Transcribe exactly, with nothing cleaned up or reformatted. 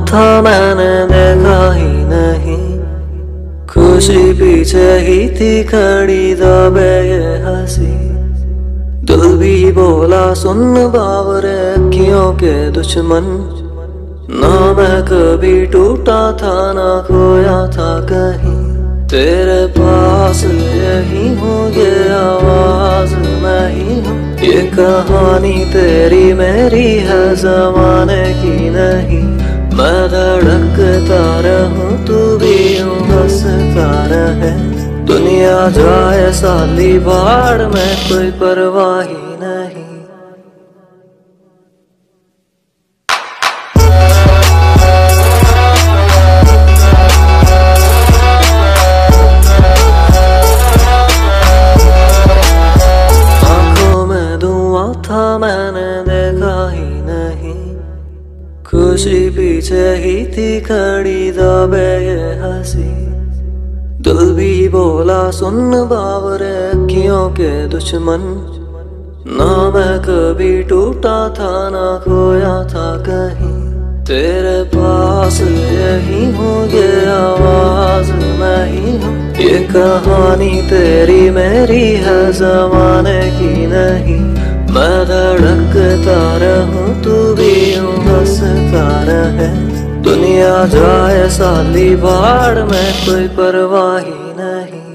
था मैंने देखा ही नहीं, खुशी पीछे ही थी खड़ी दबे ये हंसी। दिल भी बोला सुन बावरे अखियों के दुश्मन, ना मैं कभी टूटा था ना खोया था कहीं। तेरे पास यही हूँ, ये आवाज मैं ही हूँ, ये कहानी तेरी मेरी है जमाने की नहीं। मैं धड़कता रहूं तू भी यूं हंसता रहे, दुनिया जाए साली बाढ़ में कोई परवाह ही नहीं। था मैंने देखा ही नहीं, खुशी पीछे ही थी खड़ी दबे ये हंसी। दिल भी बोला सुन बावरे अखियों के दुश्मन, ना मैं कभी टूटा था ना खोया था कहीं। तेरे पास यही हूँ, ये आवाज मैं ही हूँ, ये कहानी तेरी मेरी है जमाने की नहीं। मैं धड़कता रहूं तू भी यूं हंसता रहे, दुनिया जाए साली बाढ़ में कोई परवाह ही नहीं।